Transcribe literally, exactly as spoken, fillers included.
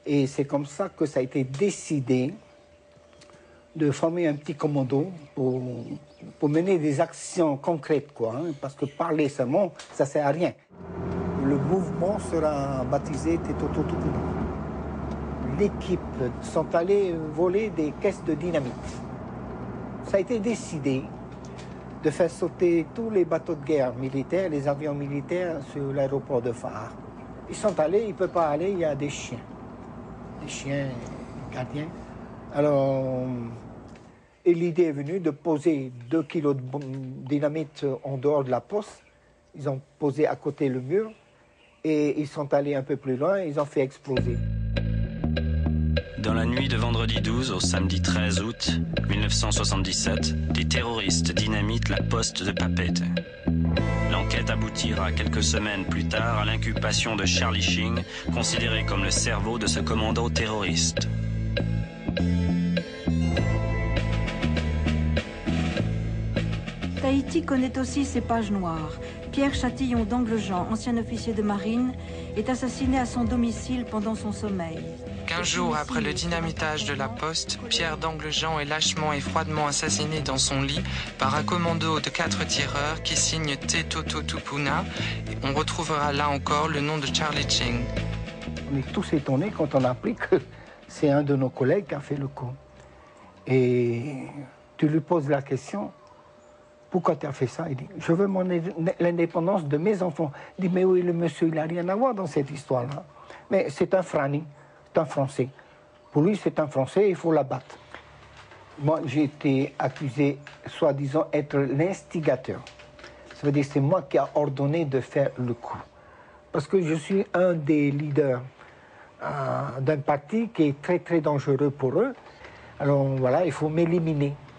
Et c'est comme ça que ça a été décidé de former un petit commando pour, pour mener des actions concrètes, quoi, hein, parce que parler seulement, ça ne sert à rien. Le mouvement sera baptisé Tetototupuna. L'équipe sont allés voler des caisses de dynamite. Ça a été décidé de faire sauter tous les bateaux de guerre militaires, les avions militaires sur l'aéroport de Fahar. Ils sont allés, ils ne peuvent pas aller, il y a des chiens. Des chiens gardiens. Alors, et l'idée est venue de poser deux kilos de dynamite en dehors de la poste. Ils ont posé à côté le mur et ils sont allés un peu plus loin, ils ont fait exploser. Dans la nuit de vendredi douze au samedi treize août mille neuf cent soixante-dix-sept, des terroristes dynamitent la poste de Papeete. L'enquête aboutira quelques semaines plus tard à l'inculpation de Charlie Shing, considéré comme le cerveau de ce commando terroriste. Tahiti connaît aussi ses pages noires. Pierre Chatillon d'Anglejean, ancien officier de marine, est assassiné à son domicile pendant son sommeil. Quinze jours après le dynamitage de la poste, Pierre d'Anglejean est lâchement et froidement assassiné dans son lit par un commando de quatre tireurs qui signe Tetototupuna. On retrouvera là encore le nom de Charlie Shing. On est tous étonnés quand on a appris que c'est un de nos collègues qui a fait le coup. Et tu lui poses la question, pourquoi tu as fait ça? Il dit, je veux l'indépendance de mes enfants. Il dit, mais oui, le monsieur, il n'a rien à voir dans cette histoire-là. Mais c'est un Frani, c'est un Français. Pour lui, c'est un Français, il faut l'abattre. Moi, j'ai été accusé, soi-disant, être l'instigateur. Ça veut dire que c'est moi qui a ordonné de faire le coup. Parce que je suis un des leaders euh, d'un parti qui est très, très dangereux pour eux. Alors voilà, il faut m'éliminer.